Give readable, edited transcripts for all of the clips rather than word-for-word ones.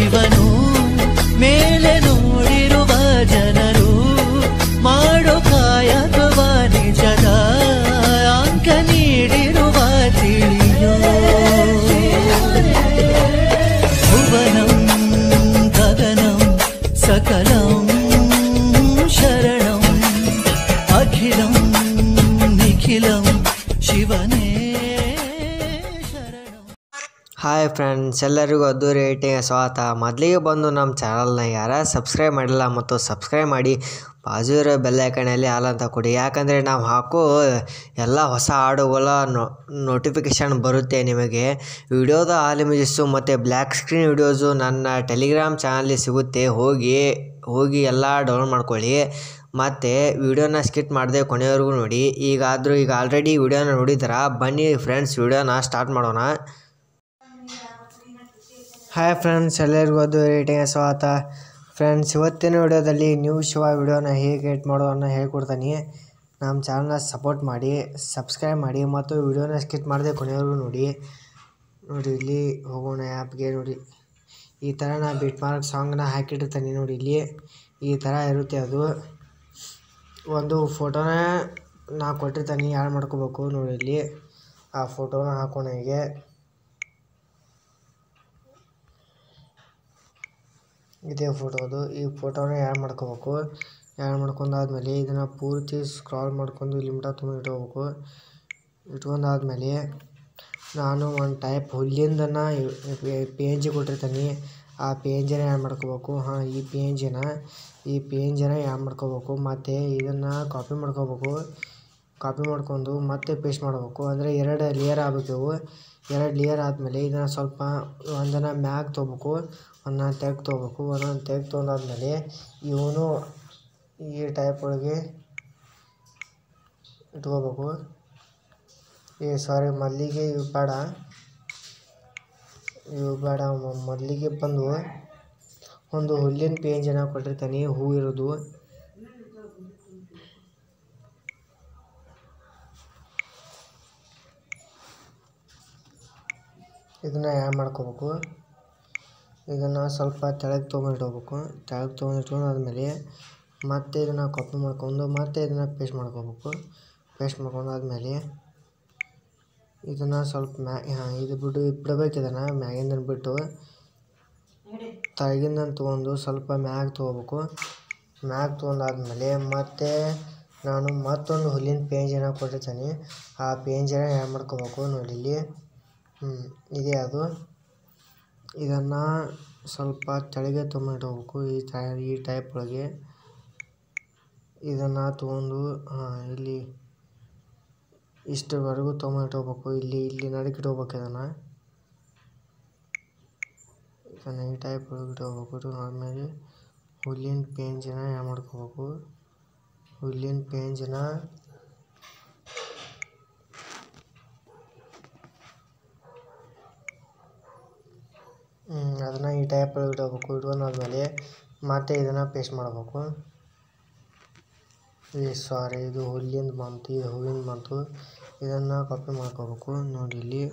ಶಿವನು ಮೇಲೆ ನೋಡಿರುವ ಜನರು ಮಾಡೋ ಕಾಯಕವ ನಿಜದ ಅಂಕ ನೀಡಿರುವ ತಿಳಿಯೋ ಭುವನಂ ಗಗನಂ ಸಕಲಂ ಶರಣಂ ಅಖಿಲಂ ನಿಖಿಲಂ ಶಿವನೇ ಶರಣಂ. ಹಾಯ್ ಫ್ರೆಂಡ್ಸ್, ಎಲ್ಲರಿಗೂ ಅದ್ದೂರಿ ರೇಟಿಂಗ್ ಸ್ವಾಗತ. ಮೊದಲಿಗೆ ಬಂದು ನಮ್ಮ ಚಾನಲ್ನ ಯಾರು ಸಬ್ಸ್ಕ್ರೈಬ್ ಮಾಡಿಲ್ಲ ಮತ್ತು ಸಬ್ಸ್ಕ್ರೈಬ್ ಮಾಡಿ ಬಾಜು ಇರೋ ಬೆಲ್ಲೈಕನಲ್ಲಿ ಆಲ್ ಅಂತ ಕೊಡಿ. ಯಾಕಂದರೆ ನಾವು ಹಾಕೋ ಎಲ್ಲ ಹೊಸ ಹಾಡುಗಳ ನೋಟಿಫಿಕೇಷನ್ ಬರುತ್ತೆ ನಿಮಗೆ. ವಿಡಿಯೋದ ಆಲ್ ಇಮೇಜಸ್ಸು ಮತ್ತು ಬ್ಲ್ಯಾಕ್ ಸ್ಕ್ರೀನ್ ವಿಡಿಯೋಸು ನನ್ನ ಟೆಲಿಗ್ರಾಮ್ ಚಾನಲ್ಲಿ ಸಿಗುತ್ತೆ. ಹೋಗಿ ಎಲ್ಲ ಡೌನ್ಲೋಡ್ ಮಾಡ್ಕೊಳ್ಳಿ. ಮತ್ತು ವಿಡಿಯೋನ ಸ್ಕಿಪ್ ಮಾಡದೆ ಕೊನೆಯವರೆಗೂ ನೋಡಿ. ಈಗ ಆಲ್ರೆಡಿ ವಿಡಿಯೋನ ನೋಡಿದ್ರೆ ಬನ್ನಿ ಫ್ರೆಂಡ್ಸ್, ವಿಡಿಯೋನ ಸ್ಟಾರ್ಟ್ ಮಾಡೋಣ. ಹಾಯ್ ಫ್ರೆಂಡ್ಸ್, ಎಲ್ಲರಿಗೂ ಅದು ರೇಟಿಂಗ್ ಸ್ವಾಗತ. ಫ್ರೆಂಡ್ಸ್, ಇವತ್ತಿನ ವಿಡಿಯೋದಲ್ಲಿ ನ್ಯೂ ಶಿವ ವಿಡಿಯೋನ ಹೇಗೆ ಎಡಿಟ್ ಮಾಡೋದನ್ನು ಹೇಳ್ಕೊಡ್ತೀನಿ. ನಮ್ಮ ಚಾನಲ್ನ ಸಪೋರ್ಟ್ ಮಾಡಿ, ಸಬ್ಸ್ಕ್ರೈಬ್ ಮಾಡಿ ಮತ್ತು ವಿಡಿಯೋನ ಸ್ಕಿಪ್ ಮಾಡದೆ ಕೊನೆಯವರೆಗೂ ನೋಡಿ. ಇಲ್ಲಿ ಹೋಗೋಣ ಆ್ಯಪ್ಗೆ. ನೋಡಿ, ಈ ಥರ ನಾ ಬಿಟ್ ಮಾರ್ಕ್ ಸಾಂಗ್ನ ಹಾಕಿಟ್ಟಿರ್ತೀನಿ. ನೋಡಿ, ಇಲ್ಲಿ ಈ ಥರ ಇರುತ್ತೆ. ಅದು ಒಂದು ಫೋಟೋನ ನಾ ಕೊಟ್ಟಿರ್ತೀನಿ, ಆ್ಯಡ್ ಮಾಡ್ಕೋಬೇಕು. ನೋಡಿ, ಇಲ್ಲಿ ಆ ಫೋಟೋನ ಹಾಕೋಣ. ಹೀಗೆ ಇದೇ ಫೋಟೋದು. ಈ ಫೋಟೋನ ಆ್ಯಡ್ ಮಾಡ್ಕೋಬೇಕು. ಆ್ಯಡ್ ಮಾಡ್ಕೊಂಡಾದ್ಮೇಲೆ ಇದನ್ನು ಪೂರ್ತಿ ಸ್ಕ್ರಾಲ್ ಮಾಡ್ಕೊಂಡು ಇಲ್ಲಿ ಮಟ್ಟ ತುಂಬ ಇಟ್ಕೊಂಡಾದ್ಮೇಲೆ ನಾನು ಒಂದು ಟೈಪ್ ಹುಲ್ಲಿಂದನ್ನು ಪಿ ಎನ್ ಜಿ ಕೊಟ್ಟಿರ್ತೀನಿ. ಆ ಪಿ ಎನ್ ಜಿನ ಆ್ಯಡ್ ಮಾಡ್ಕೋಬೇಕು. ಈ ಪಿ ಎನ್ ಜಿನ ಆ್ಯಡ್ ಮಾಡ್ಕೋಬೇಕು. ಮತ್ತು ಇದನ್ನು ಕಾಪಿ ಮಾಡ್ಕೊಂಡು ಮತ್ತೆ ಪೇಸ್ಟ್ ಮಾಡಬೇಕು. ಅಂದರೆ 2 ಲೇಯರ್ ಆಗಬೇಕು. 2 ಲೇಯರ್ ಆದಮೇಲೆ ಇದನ್ನು ಸ್ವಲ್ಪ ಒಂದನ್ನು ಮ್ಯಾಗ್ ತೊಗೋಬೇಕು, ಒಂದನ್ನು ತೆಗ್ದು ತೊಗೋಬೇಕು. ಒಂದೊಂದು ತೆಗ್ದು ತೊಗೊಂಡಾದ್ಮೇಲೆ ಇವನು ಈ ಟೈಪ್ ಒಳಗೆ ಇಟ್ಕೋಬೇಕು. ಮೊದಲಿಗೆ ಇವು ಬೇಡ. ಮೊದಲಿಗೆ ಬಂದು ಒಂದು ಹುಲ್ಲಿನ ಪಿ ಎನ್ ಜಿನ ಕೊಟ್ಟಿರ್ತೀನಿ, ಹೂ ಇರೋದು. ಇದನ್ನು ಆ್ಯಡ್ ಮಾಡ್ಕೋಬೇಕು. ಇದನ್ನು ಸ್ವಲ್ಪ ತೆಳಗೆ ತೊಗೊಂಡಿಟ್ಕೋಬೇಕು. ತೆಳಗೆ ತೊಗೊಂಡಿಟ್ಕೊಂಡಾದ್ಮೇಲೆ ಮತ್ತೆ ಇದನ್ನು ಕಾಪಿ ಮಾಡ್ಕೊಂಡು ಮತ್ತೆ ಇದನ್ನು ಪೇಸ್ಟ್ ಮಾಡ್ಕೋಬೇಕು. ಪೇಸ್ಟ್ ಮಾಡ್ಕೊಂಡಾದ್ಮೇಲೆ ಇದನ್ನು ಸ್ವಲ್ಪ ಇದು ಬಿಡಬೇಕು. ಇದನ್ನು ಮ್ಯಾಗಿಂದ ಬಿಟ್ಟು ತೆಳಗಿಂದ ತೊಗೊಂಡು ಸ್ವಲ್ಪ ಮ್ಯಾಗ್ ತೊಗೋಬೇಕು. ಮ್ಯಾಗ್ ತೊಗೊಂಡಾದ್ಮೇಲೆ ಮತ್ತೆ ನಾನು ಮತ್ತೊಂದು ಹುಲ್ಲಿನ ಪಿ ಎನ್ ಜಿನ ಕೊಟ್ಟಿರ್ತೀನಿ. ಆ ಪಿ ಎನ್ ಜಿನ ಆ್ಯಡ್ ಮಾಡ್ಕೋಬೇಕು. ನೋಡಿ, ಇಲ್ಲಿ ಇದೆ ಅದು. ಇದನ್ನು ಸ್ವಲ್ಪ ತೆಳಗೆ ತೊಗೊಂಡಿಟ್ಕೋಬೇಕು. ಈ ಟೈಪ್ ಒಳಗೆ ಇದನ್ನು ತೊಗೊಂಡು ಇಲ್ಲಿ ಇಷ್ಟರವರೆಗೂ ತೊಗೊಂಡಿಟ್ಕೋಬೇಕು. ಇಲ್ಲಿ ನಡುಕ್ಕೆ ಇಟ್ಕೋಬೇಕು. ಇದನ್ನು ಈ ಟೈಪ್ ಒಳಗೆ ಇಟ್ಕೋಬೇಕು. ಆದಮೇಲೆ ಹುಲ್ಲಿನ ಪಿ ಎನ್ ಜಿನ ಆ್ಯಡ್ ಮಾಡ್ಕೋಬೇಕು. ಹುಲ್ಲಿನ ಪಿ ಎನ್ ಜಿನ ಅದನ್ನು ಈ ಟೈಪ್ ಒಳಗೆ ಇಟ್ಕೋಬೇಕು. ಇಟ್ಕೊಂಡಾದ್ಮೇಲೆ ಮತ್ತೆ ಇದನ್ನು ಪೇಸ್ಟ್ ಮಾಡಬೇಕು. ಇದು ಹುಲ್ಲಿಂದ ಬಂತು, ಇದು ಹೂವಿಂದ ಬಂತು. ಇದನ್ನು ಕಾಪಿ ಮಾಡ್ಕೋಬೇಕು. ನೋಡಿ, ಇಲ್ಲಿ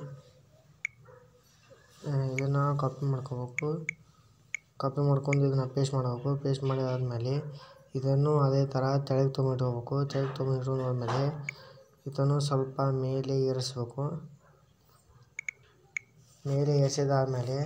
ಇದನ್ನು ಕಾಪಿ ಮಾಡ್ಕೋಬೇಕು. ಕಾಪಿ ಮಾಡ್ಕೊಂಡು ಇದನ್ನು ಪೇಸ್ಟ್ ಮಾಡಬೇಕು. ಪೇಸ್ಟ್ ಮಾಡಿದಾದ್ಮೇಲೆ ಇದನ್ನು ಅದೇ ಥರ ತೆಳಗೆ ತೊಗೊಂಡಿಟ್ಕೋಬೇಕು. ತೆಳಗೆ ತೊಗೊಂಡಿಟ್ಕೊಂಡಾದ್ಮೇಲೆ ಇದನ್ನು ಸ್ವಲ್ಪ ಮೇಲೆ ಏರಿಸ್ಬೇಕು. ಮೇಲೆ ಏರಿಸಿದಾದ್ಮೇಲೆ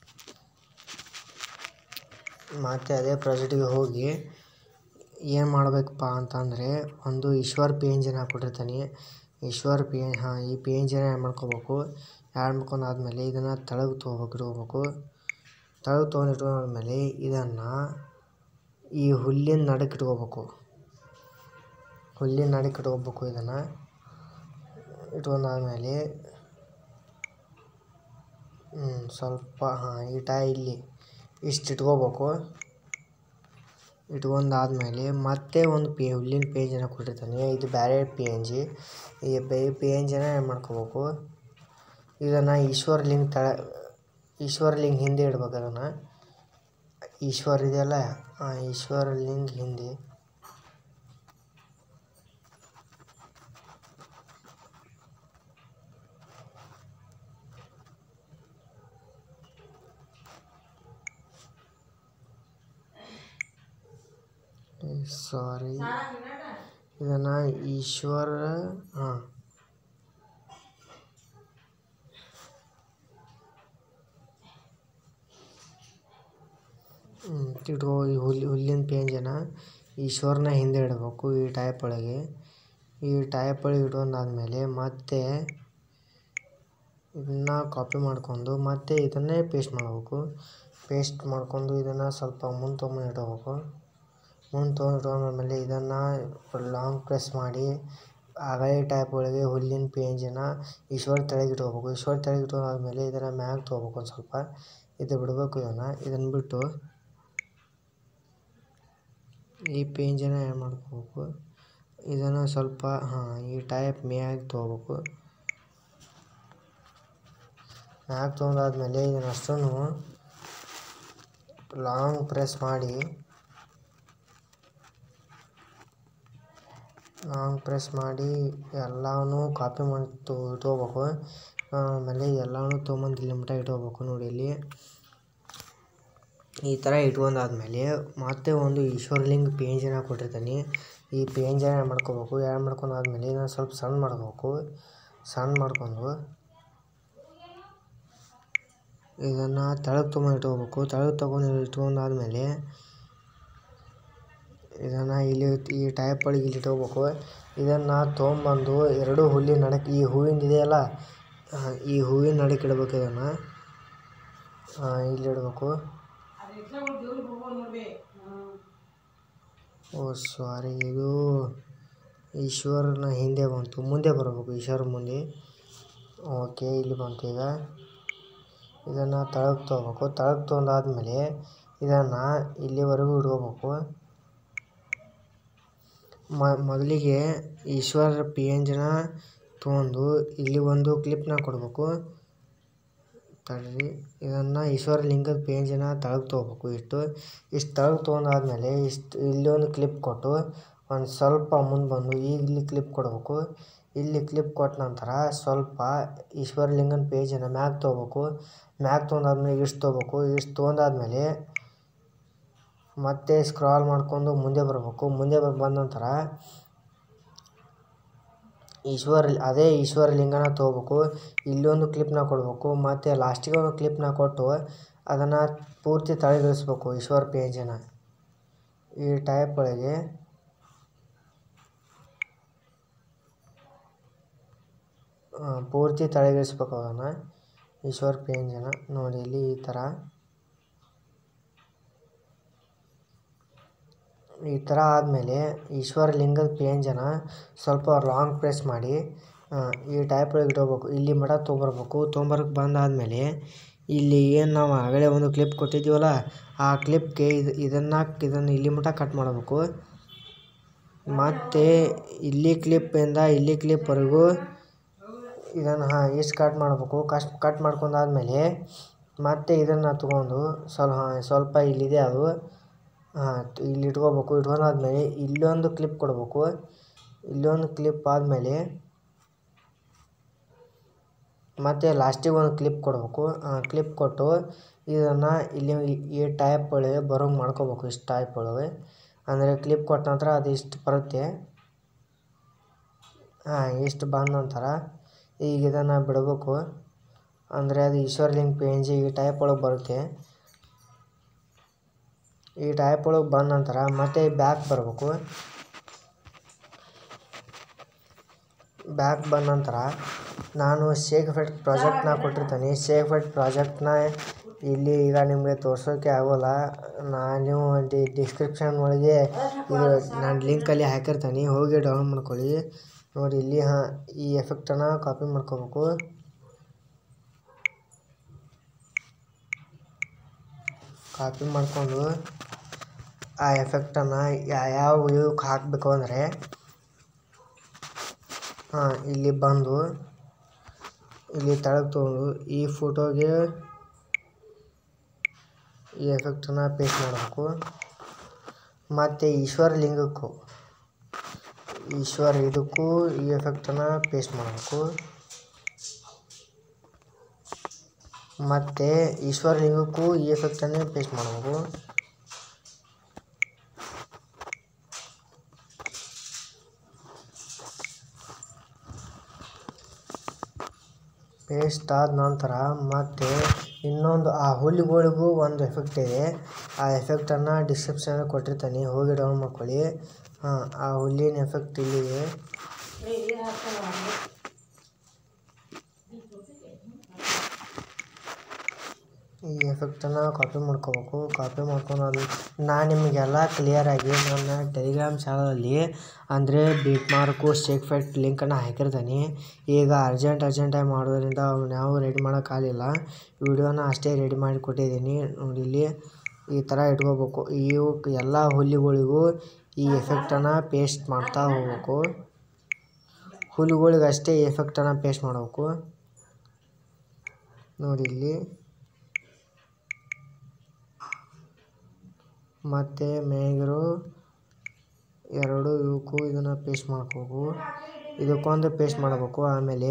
ಮತ್ತೆ ಅದೇ ಪ್ರಾಜೆಕ್ಟಿಗೆ ಹೋಗಿ ಏನು ಮಾಡಬೇಕಪ್ಪ ಅಂತಂದರೆ, ಒಂದು ಈಶ್ವರ್ ಪಿ ಎನ್ ಜಿನ ಕೊಟ್ಟಿರ್ತೀನಿ. ಈ ಪಿ ಎನ್ ಜಿನ ಆ್ಯಡ್ ಮಾಡ್ಕೋಬೇಕು. ಆ್ಯಡ್ ಮಾಡ್ಕೊಂಡಾದ್ಮೇಲೆ ಇದನ್ನು ತೆಳಗೆ ಇಟ್ಕೋಬೇಕು. ತೆಳಗೆ ತೊಗೊಂಡಿಟ್ಕೊಂಡಾದ್ಮೇಲೆ ಇದನ್ನು ಈ ಹುಲ್ಲಿನ ನಡುಕ್ಕೆ ಇಟ್ಕೋಬೇಕು. ಇದನ್ನು ಇಟ್ಕೊಂಡಾದ್ಮೇಲೆ ಸ್ವಲ್ಪ ಇಲ್ಲಿ ಇಷ್ಟು ಇಟ್ಕೋಬೇಕು. ಇಟ್ಕೊಂಡಾದ್ಮೇಲೆ ಮತ್ತೆ ಒಂದು ಹುಲ್ಲಿನ ಪಿ ಎನ್ ಜಿನ ಕೊಟ್ಟಿರ್ತೀನಿ. ಇದು ಬೇರೆ ಪಿ ಎನ್ ಜಿ. ಈ ಪಿ ಎನ್ ಜಿನ ಆ್ಯಡ್ ಮಾಡ್ಕೋಬೇಕು. ಇದನ್ನು ಈಶ್ವರ ಲಿಂಗ ಹಿಂದೆ ಇಡ್ಬೇಕು. ಅದನ್ನು ಈಶ್ವರ್ ಇದೆಯಲ್ಲ, ಈಶ್ವರ ಲಿಂಗ ಹಿಂದೆ ಸಾರಿ ಇದನ್ನು ಈಶ್ವರ ಹಾಂ ಇಟ್ಕೋ. ಈ ಹುಲ್ಲಿನ ಪೇಂಜನ ಈಶ್ವರನ ಹಿಂದೆ ಇಡಬೇಕು ಈ ಟೈಪ್ ಒಳಗೆ. ಈ ಟೈಪ್ ಒಳಗೆ ಇಟ್ಕೊಂಡಾದ್ಮೇಲೆ ಮತ್ತೆ ಇದನ್ನು ಕಾಪಿ ಮಾಡ್ಕೊಂಡು ಮತ್ತೆ ಇದನ್ನೇ ಪೇಸ್ಟ್ ಮಾಡಬೇಕು. ಪೇಸ್ಟ್ ಮಾಡ್ಕೊಂಡು ಇದನ್ನು ಸ್ವಲ್ಪ ಮುಂದೆ ತೊಗೊಂಡು ಇಟ್ಕೋಬೇಕು. ಮುಂದೆ ತೊಗೊಂಡಾದ್ಮೇಲೆ ಇದನ್ನು ಲಾಂಗ್ ಪ್ರೆಸ್ ಮಾಡಿ ಆಗಲೇ ಟೈಪ್ ಒಳಗೆ ಹುಲ್ಲಿನ ಪೇಂಜನ ಈಶ್ವರ ತೆಳಗೆ ಇಟ್ಕೋಬೇಕು. ಈಶ್ವರ ತೆಳಗೆ ಇಟ್ಕೊಂಡಾದ್ಮೇಲೆ ಇದನ್ನು ಮ್ಯಾಗ ತೊಗೋಬೇಕು. ಒಂದು ಸ್ವಲ್ಪ ಇದು ಬಿಡಬೇಕು. ಇದನ್ನು ಬಿಟ್ಟು ಈ ಪೇಂಜನ್ನು ಏನು ಮಾಡ್ಕೋಬೇಕು, ಇದನ್ನು ಸ್ವಲ್ಪ ಈ ಟೈಪ್ ಮ್ಯಾಗ ತೊಗೋಬೇಕು. ಮ್ಯಾಗ ತೊಗೊಂಡಾದ್ಮೇಲೆ ಇದನ್ನಷ್ಟನ್ನು ಲಾಂಗ್ ಪ್ರೆಸ್ ಮಾಡಿ ಎಲ್ಲನೂ ಕಾಪಿ ಮಾಡಿ ಇಟ್ಕೋಬೇಕು. ಆಮೇಲೆ ಎಲ್ಲನೂ ತೊಗೊಂಬಂದು ಇಲ್ಲಿ ಮಟ್ಟ ಇಟ್ಕೋಬೇಕು. ನೋಡಿ ಇಲ್ಲಿ ಈ ಥರ ಇಟ್ಕೊಂಡಾದ್ಮೇಲೆ ಮತ್ತೆ ಒಂದು ಈಶ್ವರಲಿಂಗ ಪೇಂಜನ್ನು ಕೊಟ್ಟಿರ್ತೀನಿ. ಈ ಪೇಂಜನ್ನು ಮಾಡ್ಕೋಬೇಕು. ಮಾಡ್ಕೊಂಡಾದ್ಮೇಲೆ ಇದನ್ನು ಸ್ವಲ್ಪ ಸಣ್ಣ ಮಾಡ್ಕೋಬೇಕು. ಸಣ್ಣ ಮಾಡ್ಕೊಂಡು ಇದನ್ನು ತೆಳಗೆ ತೊಗೊಂಡು ಇಟ್ಕೋಬೇಕು. ತೆಳಗೆ ತೊಗೊಂಡು ಇಟ್ಕೊಂಡಾದ್ಮೇಲೆ ಇದನ್ನು ಇಲ್ಲಿ ಈ ಟೈಪ್ ಒಳಗೆ ಇಲ್ಲಿ ಇಟ್ಕೋಬೇಕು. ಇದನ್ನು ತೊಗೊಂಬಂದು ಎರಡು ಹುಲ್ಲಿನ ನಡಕ್ಕೆ ಈ ಹೂವಿಂದ ಇದೆಯಲ್ಲ, ಈ ಹೂವಿನ ನಡಕ್ಕೆ ಇಡಬೇಕು. ಇದನ್ನು ಇಲ್ಲಿ ಇಡಬೇಕು. ಸಾರಿ, ಇದು ಈಶ್ವರನ ಹಿಂದೆ ಬಂತು, ಮುಂದೆ ಬರಬೇಕು. ಈಶ್ವರ ಮುಂದೆ. ಓಕೆ, ಇಲ್ಲಿ ಬಂತು. ಈಗ ಇದನ್ನು ತೆಳಗೆ ತೊಗೋಬೇಕು. ತೆಳಗೆ ತೊಗೊಂಡಾದ್ಮೇಲೆ ಇದನ್ನು ಇಲ್ಲಿವರೆಗೂ ಇಟ್ಕೋಬೇಕು. ಮೊದಲಿಗೆ ಈಶ್ವರ ಪೇಂಜನ ತೊಗೊಂಡು ಇಲ್ಲಿ ಒಂದು ಕ್ಲಿಪ್ನ ಕೊಡಬೇಕು. ತಡ್ರಿ, ಇದನ್ನು ಈಶ್ವರ ಲಿಂಗದ ಪೇಂಜನ ತೆಳಗೆ ತೊಗೋಬೇಕು. ಇಷ್ಟು ತೆಳಗೆ ತೊಗೊಂಡಾದ್ಮೇಲೆ ಇಲ್ಲಿ ಒಂದು ಕ್ಲಿಪ್ ಕೊಟ್ಟು ಒಂದು ಸ್ವಲ್ಪ ಮುಂದೆ ಬಂದು ಈಗ ಇಲ್ಲಿ ಕ್ಲಿಪ್ ಕೊಡಬೇಕು. ಇಲ್ಲಿ ಕ್ಲಿಪ್ ಕೊಟ್ಟ ನಂತರ ಸ್ವಲ್ಪ ಈಶ್ವರ ಲಿಂಗನ ಪೇಜನ್ನು ಮ್ಯಾಗ ತೊಗೋಬೇಕು. ಮ್ಯಾಗ ತೊಗೊಂಡಾದ್ಮೇಲೆ ಇಷ್ಟು ತೊಗೋಬೇಕು. ಇಷ್ಟು ತೊಗೊಂಡಾದ್ಮೇಲೆ ಮತ್ತೆ ಸ್ಕ್ರಾಲ್ ಮಾಡ್ಕೊಂಡು ಮುಂದೆ ಬರಬೇಕು. ಮುಂದೆ ಬಂದ ನಂತರ ಅದೇ ಈಶ್ವರ ಲಿಂಗನ ತೊಗೋಬೇಕು. ಇಲ್ಲೊಂದು ಕ್ಲಿಪ್ನ ಕೊಡಬೇಕು. ಮತ್ತು ಲಾಸ್ಟಿಗೆ ಒಂದು ಕ್ಲಿಪ್ನ ಕೊಟ್ಟು ಅದನ್ನು ಪೂರ್ತಿ ತಳಗಿಳಿಸ್ಬೇಕು. ಈಶ್ವರ ಪೇಂಜನ್ನು ಈ ಟೈಪ್ ಒಳಗೆ ಪೂರ್ತಿ ತಳಗಿಳಿಸ್ಬೇಕು. ಅದನ್ನು ಈಶ್ವರ ಪೇಂಜನ್ನು ನೋಡಿ ಇಲ್ಲಿ ಈ ಥರ ಆದಮೇಲೆ ಈಶ್ವರ ಲಿಂಗದ ಪೇಂಜನ್ನು ಸ್ವಲ್ಪ ಲಾಂಗ್ ಪ್ರೆಸ್ ಮಾಡಿ ಈ ಟೈಪ್ ಒಳಗೆ ಇಟ್ಕೋಬೇಕು. ಇಲ್ಲಿ ಮಟ ತೊಗೊಂಬರ್ಬೇಕು. ತೊಗೊಂಬರಕ್ಕೆ ಬಂದಾದಮೇಲೆ ಇಲ್ಲಿ ಏನು ನಾವು ಆಗಲೇ ಒಂದು ಕ್ಲಿಪ್ ಕೊಟ್ಟಿದ್ದೀವಲ್ಲ, ಆ ಕ್ಲಿಪ್ಗೆ ಇದನ್ನು ಇಲ್ಲಿ ಮಟ ಕಟ್ ಮಾಡಬೇಕು. ಮತ್ತು ಇಲ್ಲಿ ಕ್ಲಿಪ್ಪಿಂದ ಇಲ್ಲಿ ಕ್ಲಿಪ್ವರೆಗೂ ಇದನ್ನು ಇಷ್ಟು ಕಟ್ ಮಾಡಬೇಕು. ಕಟ್ ಮಾಡ್ಕೊಂಡಾದ್ಮೇಲೆ ಮತ್ತೆ ಇದನ್ನು ತಗೊಂಡು ಸ್ವಲ್ಪ ಇಲ್ಲಿದೆ ಅದು ಇಲ್ಲಿ ಇಟ್ಕೋಬೇಕು. ಇಟ್ಕೊಂಡಾದ್ಮೇಲೆ ಇಲ್ಲೊಂದು ಕ್ಲಿಪ್ ಕೊಡಬೇಕು. ಇಲ್ಲೊಂದು ಕ್ಲಿಪ್ ಆದಮೇಲೆ ಮತ್ತು ಲಾಸ್ಟಿಗೆ ಒಂದು ಕ್ಲಿಪ್ ಕೊಡಬೇಕು. ಕ್ಲಿಪ್ ಕೊಟ್ಟು ಇದನ್ನು ಇಲ್ಲಿ ಈ ಟೈಪ್ ಒಳಗೆ ಬರೋಂಗೆ ಮಾಡ್ಕೋಬೇಕು. ಇಷ್ಟು ಟೈಪ್ ಒಳಗೆ ಅಂದರೆ ಕ್ಲಿಪ್ ಕೊಟ್ಟ ನಂತರ ಅದು ಇಷ್ಟು ಬರುತ್ತೆ. ಇಷ್ಟು ಬಂದ ನಂತರ ಈಗ ಇದನ್ನು ಬಿಡಬೇಕು. ಅಂದರೆ ಅದು ಈಶ್ವರಲಿಂಗ ಪೇಂಜ್ ಈ ಟೈಪ್ ಒಳಗೆ ಬರುತ್ತೆ. ಈ ಟೈಪ್ ಒಳಗೆ ಬಂದ ನಂತರ ಮತ್ತೆ ಬ್ಯಾಕ್ ಬರಬೇಕು. ಬ್ಯಾಕ್ ಬಂದ ನಂತರ ನಾನು ಶೇಕ್ ಎಫೆಕ್ಟ್ ಪ್ರಾಜೆಕ್ಟ್ನ ಕೊಟ್ಟಿರ್ತೀನಿ. ಶೇಕ್ ಎಫೆಕ್ಟ್ ಪ್ರಾಜೆಕ್ಟ್ನ ಇಲ್ಲಿ ಈಗ ನಿಮಗೆ ತೋರ್ಸೋಕ್ಕೆ ಆಗೋಲ್ಲ. ನಾನು ಡಿಸ್ಕ್ರಿಪ್ಷನ್ ಒಳಗೆ ಇದು ನಾನು ಲಿಂಕಲ್ಲಿ ಹಾಕಿರ್ತೀನಿ, ಹೋಗಿ ಡೌನ್ಲೋಡ್ ಮಾಡ್ಕೊಳ್ಳಿ. ನೋಡಿ ಇಲ್ಲಿ ಈ ಎಫೆಕ್ಟನ್ನು ಕಾಪಿ ಮಾಡ್ಕೋಬೇಕು. ಕಾಪಿ ಮಾಡಿಕೊಂಡು ಆ ಎಫೆಕ್ಟನ್ನು ಯಾವ ಇದಕ್ಕೆ ಹಾಕಬೇಕು ಅಂದರೆ ಇಲ್ಲಿ ಬಂದು ಇಲ್ಲಿ ತೆಳಗೆ ತೊಗೊಂಡು ಈ ಫೋಟೋಗೆ ಈ ಎಫೆಕ್ಟನ್ನು ಪೇಸ್ಟ್ ಮಾಡಬೇಕು. ಮತ್ತು ಈಶ್ವರ ಲಿಂಗಕ್ಕೂ ಇದಕ್ಕೂ ಈ ಎಫೆಕ್ಟನ್ನು ಪೇಸ್ಟ್ ಮಾಡಬೇಕು. ಮತ್ತು ಈಶ್ವರ ಲಿಂಗಕ್ಕೂ ಈ ಎಫೆಕ್ಟನ್ನೇ ಪೇಸ್ಟ್ ಮಾಡಬೇಕು. ಪೇಸ್ಟ್ ಆದ ನಂತರ ಮತ್ತೆ ಇನ್ನೊಂದು ಆ ಹುಲಿಗಳಿಗೂ ಒಂದು ಎಫೆಕ್ಟ್ ಇದೆ. ಆ ಎಫೆಕ್ಟನ್ನು ಡಿಸ್ಕ್ರಿಪ್ಷನಲ್ಲಿ ಕೊಟ್ಟಿರ್ತೀನಿ, ಹೋಗಿ ಡೌನ್ ಮಾಡ್ಕೊಳ್ಳಿ. ಆ ಹುಲ್ಲಿನ ಎಫೆಕ್ಟ್ ಇಲ್ಲಿದೆ. ಈ ಎಫೆಕ್ಟನ್ನು ಕಾಪಿ ಮಾಡ್ಕೋಬೇಕು. ಕಾಪಿ ಮಾಡ್ಕೊಂಡು ನಾನು ನಿಮಗೆಲ್ಲ ಕ್ಲಿಯರಾಗಿ ನನ್ನ ಟೆಲಿಗ್ರಾಮ್ ಚಾನಲಲ್ಲಿ ಅಂದರೆ ಬೀಟ್ ಮಾರ್ಕು ಸ್ಟೇಕ್ ಫೈಟ್ ಲಿಂಕನ್ನು ಹಾಕಿರ್ತೀನಿ. ಈಗ ಅರ್ಜೆಂಟಾಗಿ ಮಾಡೋದ್ರಿಂದ ನಾವು ರೆಡಿ ಮಾಡೋಕ್ಕಾಗಲಿಲ್ಲ. ವಿಡಿಯೋನ ಅಷ್ಟೇ ರೆಡಿ ಮಾಡಿ ಕೊಟ್ಟಿದ್ದೀನಿ. ನೋಡಿ ಇಲ್ಲಿ ಈ ಥರ ಇಟ್ಕೋಬೇಕು. ಇವು ಎಲ್ಲ ಹುಲಿಗಳಿಗೂ ಈ ಎಫೆಕ್ಟನ್ನು ಪೇಸ್ಟ್ ಮಾಡ್ತಾ ಹೋಗ್ಬೇಕು. ಹುಲಿಗಳಿಗೆ ಅಷ್ಟೇ ಈ ಎಫೆಕ್ಟನ್ನು ಪೇಸ್ಟ್ ಮಾಡಬೇಕು. ನೋಡಿ ಇಲ್ಲಿ ಮತ್ತು ಮೇಗಿರೋ ಎರಡು ಇವಕ್ಕೂ ಇದನ್ನು ಪೇಸ್ಟ್ ಮಾಡ್ಕೋಬೇಕು. ಇದಕ್ಕೊಂದು ಪೇಸ್ಟ್ ಮಾಡಬೇಕು. ಆಮೇಲೆ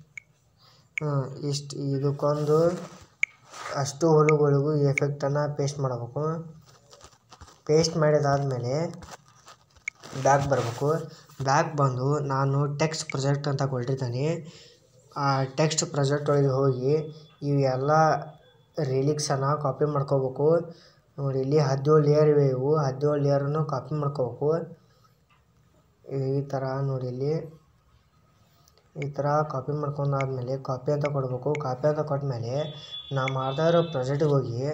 ಇದಕ್ಕೊಂದು ಅಷ್ಟು ಹುಳುಗಳಿಗೂ ಈ ಎಫೆಕ್ಟನ್ನು ಪೇಸ್ಟ್ ಮಾಡಬೇಕು. ಪೇಸ್ಟ್ ಮಾಡಿದಾದಮೇಲೆ ಬ್ಯಾಕ್ ಬರಬೇಕು. ಬ್ಯಾಕ್ ಬಂದು ನಾನು ಟೆಕ್ಸ್ಟ್ ಪ್ರಾಜೆಕ್ಟ್ ಅಂತ ಕೊಟ್ಟಿರ್ತೀನಿ. ಆ ಟೆಕ್ಸ್ಟ್ ಪ್ರಾಜೆಕ್ಟ್ ಒಳಗೆ ಹೋಗಿ ಇವೆಲ್ಲ ರಿಲಿಕ್ಸನ್ನು ಕಾಪಿ ಮಾಡ್ಕೋಬೇಕು. ನೋಡಿ ಇಲ್ಲಿ 17 ಲೇಯರ್ ಇವೆ. ಇವು 17 ಲೇಯರನ್ನು ಕಾಪಿ ಮಾಡ್ಕೋಬೇಕು. ಈ ಥರ ನೋಡಿ ಇಲ್ಲಿ ಈ ಥರ ಕಾಪಿ ಮಾಡ್ಕೊಂಡಾದ್ಮೇಲೆ ಕಾಪಿ ಅಂತ ಕೊಡಬೇಕು. ಕಾಪಿ ಅಂತ ಕೊಟ್ಟಮೇಲೆ ನಾವು ಮಾಡ್ತಾ ಇರೋ ಪ್ರಾಜೆಕ್ಟ್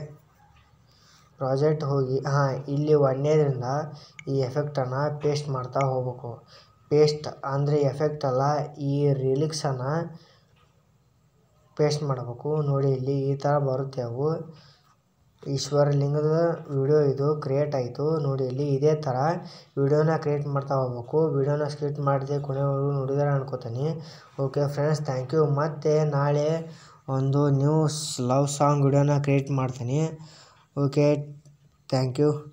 ಹೋಗಿ ಇಲ್ಲಿ 1ನೇದರಿಂದ ಈ ಎಫೆಕ್ಟನ್ನು ಪೇಸ್ಟ್ ಮಾಡ್ತಾ ಹೋಗ್ಬೇಕು. ಪೇಸ್ಟ್ ಅಂದರೆ ಎಫೆಕ್ಟ್ ಅಲ್ಲ, ಈ ರಿಲಿಕ್ಸನ್ನು ಪೇಸ್ಟ್ ಮಾಡಬೇಕು. ನೋಡಿ ಇಲ್ಲಿ ಈ ಥರ ಬರುತ್ತೆ. ಅವು ಈಶ್ವರಲಿಂಗದ ವಿಡಿಯೋ ಇದು ಕ್ರಿಯೇಟ್ ಆಯಿತು. ನೋಡಿ ಇಲ್ಲಿ ಇದೇ ಥರ ವಿಡಿಯೋನ ಕ್ರಿಯೇಟ್ ಮಾಡ್ತಾ ಹೋಗ್ಬೇಕು. ವಿಡಿಯೋನ ಸ್ಕಿಪ್ ಮಾಡಿದೆ ಕೊನೆವರೆಗೂ ನೋಡಿದರೆ ಅನ್ಕೋತೀನಿ. Okay friends, thank you. ಮತ್ತು ನಾಳೆ ಒಂದು ನ್ಯೂ ಲವ್ ಸಾಂಗ್ ವಿಡಿಯೋನ ಕ್ರಿಯೇಟ್ ಮಾಡ್ತೀನಿ. Okay, thank you.